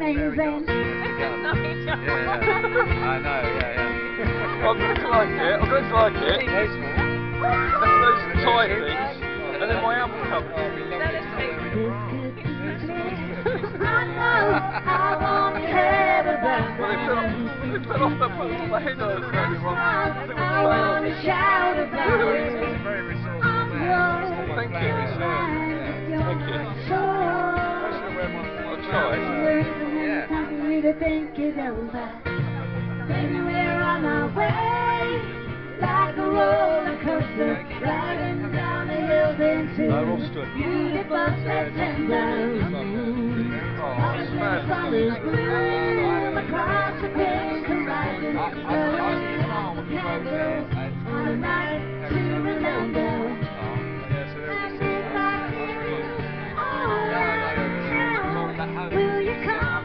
amazing. I know, yeah. I'm going to like it, I'm going to like it. That's those Thai things, and then my album comes. Well, they fell off that boat, my head hurts, don't get me wrong. It's very resourceful. Thank you. Thank you. I'll try. To think it's over. Maybe we're on our way, like a roller coaster, riding down the hills into beautiful September. Sun is bloom across the pink horizon, burning out the candles on a night to remember. Will you come?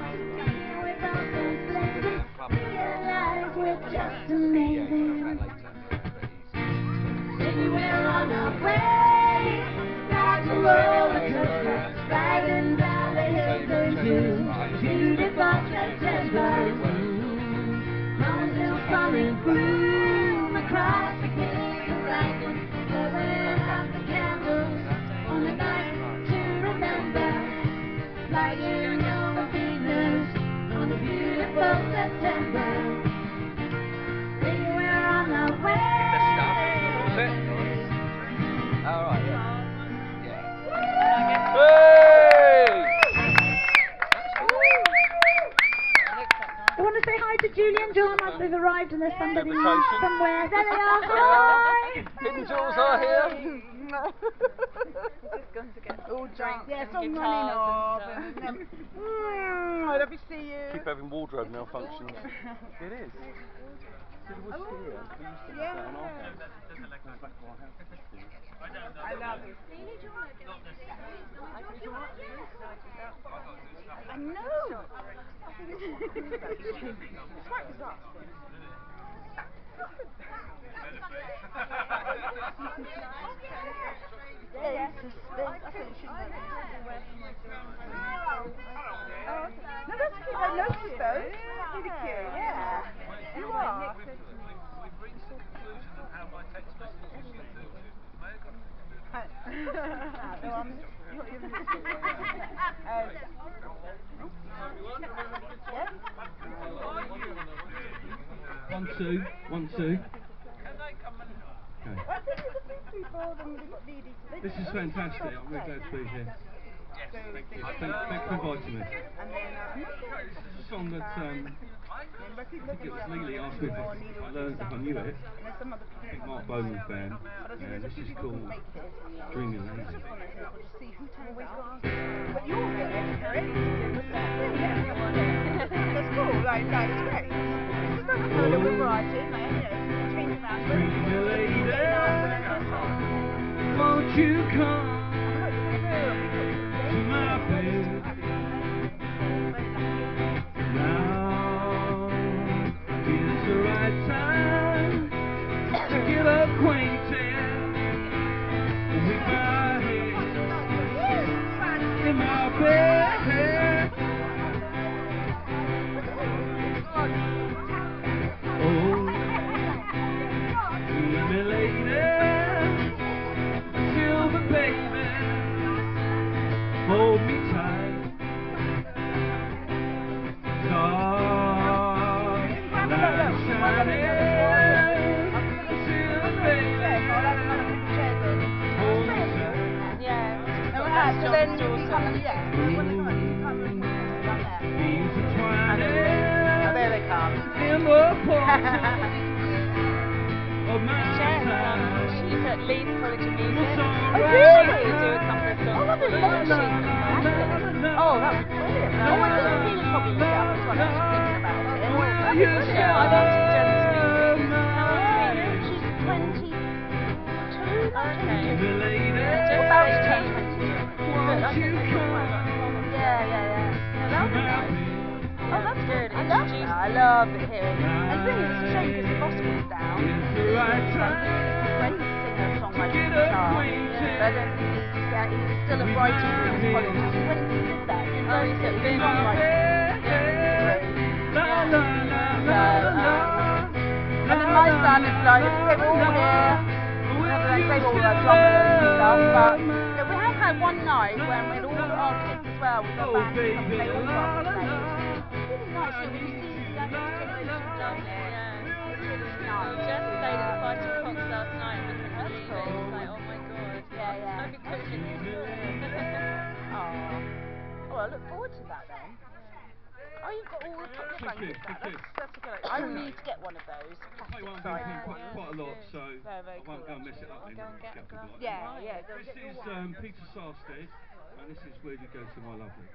Just amazing. Maybe we're on our way, like a roller coaster, riding down the hills into beautiful September. Mom's little summer bloom across the pink horizon, blowing out the candles on a night to remember. Flying over Venus on a beautiful September. I want to say hi to Julie and John as they've arrived and there's somebody somewhere. There they are. Hi! Hidden Jewels are here. Just going to get all drinks yes, and I'm guitars running off. and I love to see you. Keep having wardrobe malfunctions. It is. I love it. I know. It's quite bizarre. Yeah. No, that's cute. I noticed those. That's really cute. Yeah. You are. We've reached the conclusion of how my text messages should do. May have got No, I'm not even listening. One, two, 1, 2. Okay. I think there's a few people, then we've got Dee Dee. This is fantastic. I'm really glad to be here. Thanks for inviting me. And then, This is a song that I think it was Lily asked me if I learned if I knew it. I think Mark Bowman fan. And this is called Dreaming Lazy. but you're ready to do with that. Yeah. That's cool. Like, it's great. It's not a little bit variety, change around. Dreaming Lady, won't you come to my bed? Now is the right time to get acquainted with my head in my bed. Oh, dreamy lady, silver baby, hold me tight. There they come. she's at Leeds College of Music. Oh, really? To do a couple of songs. Oh, that'd be lovely. Oh, that would be brilliant. Oh, I think Venus probably used that as well. I was thinking about it. Oh, that'd be brilliant. Yeah, I've asked Jen to meet me. How old are you? She's 22. Okay. Just about to turn 22. Yeah. That would be nice. Oh, that's good. I love that. I love it hearing. And the thing is, it's a shame because the boss was down. He's a great singer, songwriter, guitar. But then he's still a writer in his college. When he did that, he Oh, he's at Bin. songwriting. my son is like, they were all here. They were all drummers and stuff, but yeah, we have had one night when with all our kids as well, with the band and they all got on stage. It's really nice when you see the younger generation doing it. Yeah. It's really We nice. just stayed at the Fighting Cocks last night and we couldn't That's believe it. cool. It's like, oh my god. Yeah, yeah. So good. Oh. Oh, I look forward to that then. Oh, you've got all the chocolate blankets there. That's a good idea. I will need to get one of those I plastic won't be sized here ones. quite a lot, so Very, very I won't cool, go and mess it up. I'll go and get a glass. Yeah, yeah. Go This get your is wine. Peter Sarstedt, and this is Where You Go to My Lovely.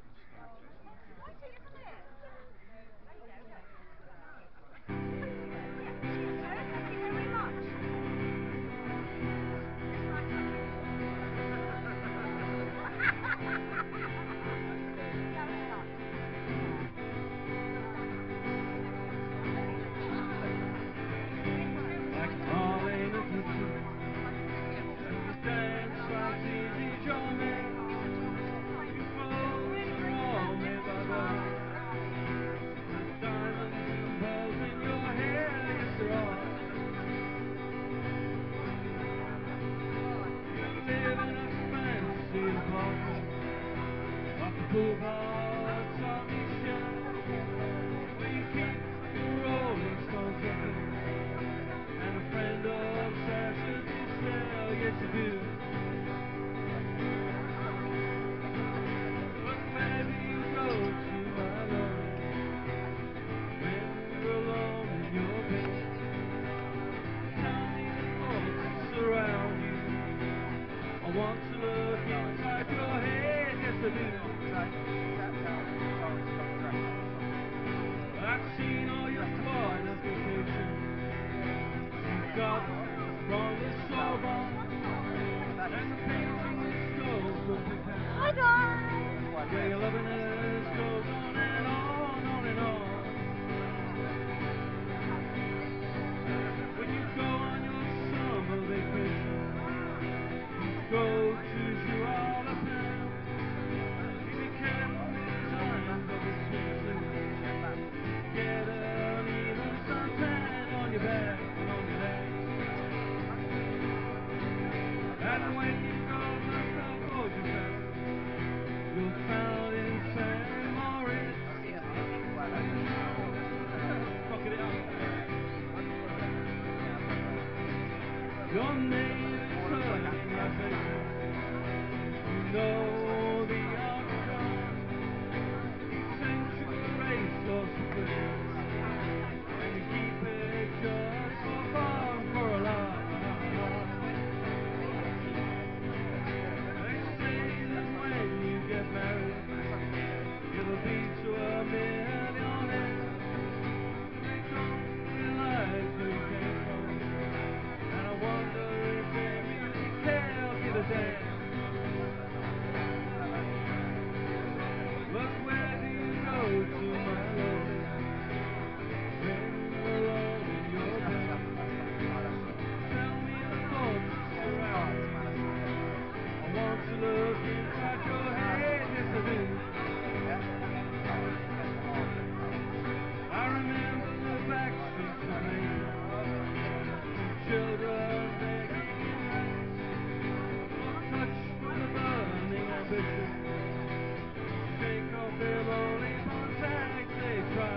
Hi guys! Where your loveliness goes on and on, on and on. When you go on your summer vacation, you go to Japan. You be careful times of the season. Get an even suntan on your back and on your legs. And when you go to Japan, you'll found in St. Moritz. Rocket it up. Your name is turning like a you know the outcome. Century race lost the place, and you keep it just for fun, for a laugh. They say that when you get married, it'll be to a millionaire. They don't realize who you came from, and I wonder if they really care or give a damn. But where do you go to, my love, when you're alone in your bed? Tell me the thoughts that surround you. I want to look inside your head, yes I do. I remember the back streets of Maine, children begging for touch with a burning ambition. Take off their lonely contacts, they try.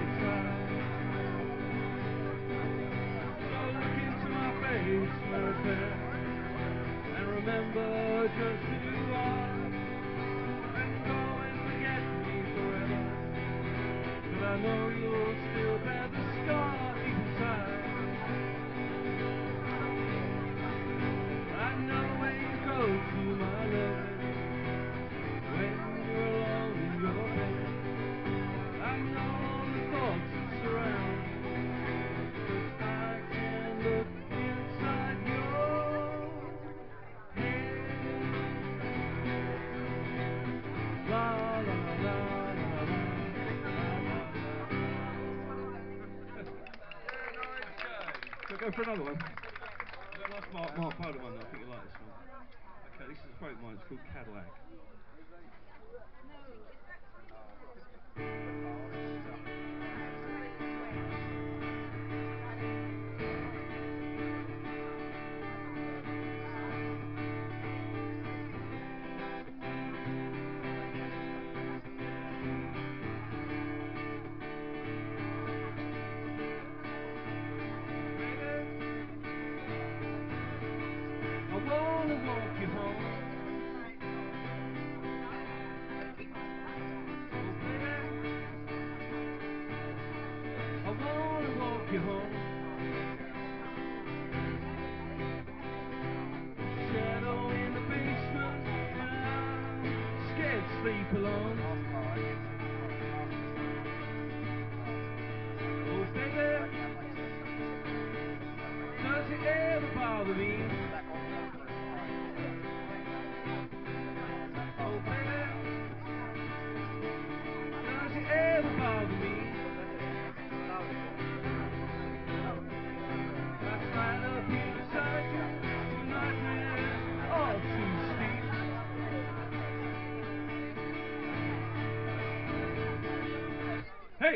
So look into my face, my fair, and remember just who you are. And go and forget me forever, but I know you'll still bear the scar deep inside. I know where you go to, my love, when you're alone in your bed. I know all the thoughts that surround you, 'cause I can look inside your head. La la la la la So go for another one. That's Mark Bowden one. I think you like this one. Okay, this is a favourite of mine. It's called Cadillac. home. Shadow in the basement, scared to sleep alone. Oh baby, does it ever bother me? Oh baby, does it ever bother me? That's right up here beside you, your nightmares all too steep. Hey!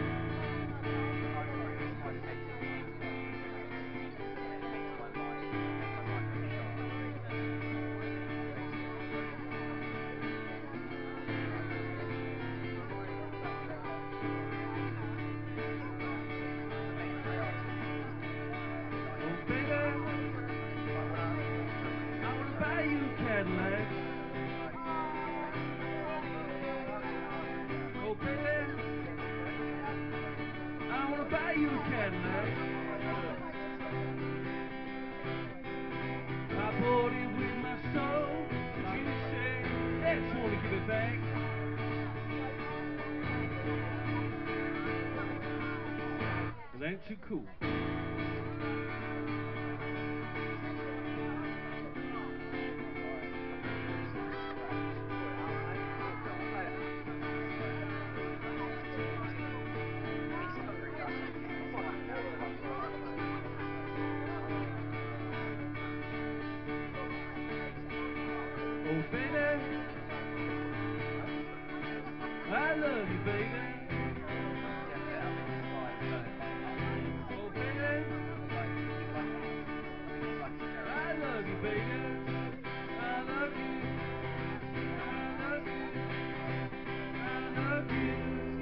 Oh baby, I wanna buy you a Cadillac. Oh baby, I wanna buy you a Cadillac. I bought it with my soul, but you say, hey, just wanna give it back. It ain't too cool. Oh baby, I love you baby. Oh baby, I love you baby. I love you, I love you, I love you.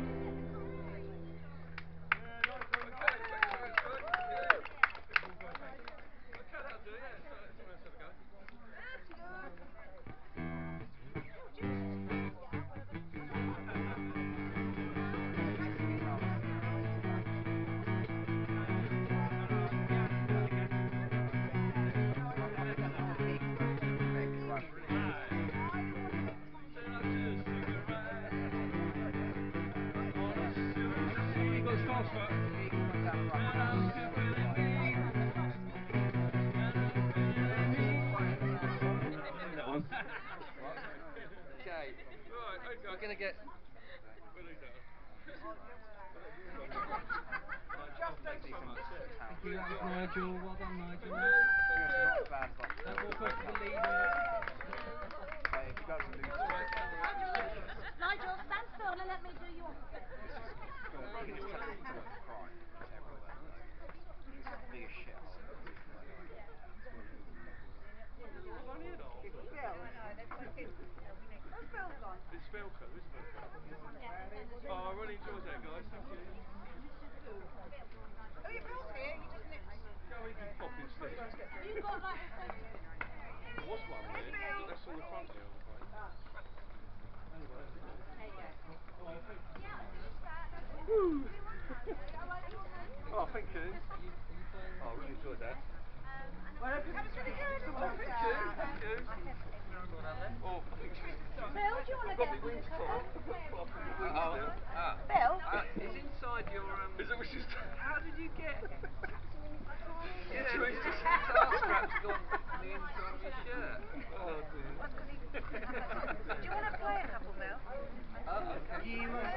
Okay, we're going to get... Thank you, that was Nigel. Well done, Nigel. Now walk up to the leader. Nigel, stand still and let me do your... It's Velcro, isn't it? Oh, I really enjoyed that, guys. Thank you. Oh, your bill's here. You just nipped. Go easy pop instead. You got like a... There was one there, but that's on the front there, I'm afraid. Oh, thank you. Oh, I really enjoyed that. That was really good. Oh, thank you. Thank you. Oh, I think she's... Bill, do you want to got get... me wings crossed. Bill? It's inside your... Is it what she's done? How did you get... Yeah, it's just guitar straps gone on the inside of your shirt. Oh, dear. Do you want to play a couple, Bill? Oh, okay. You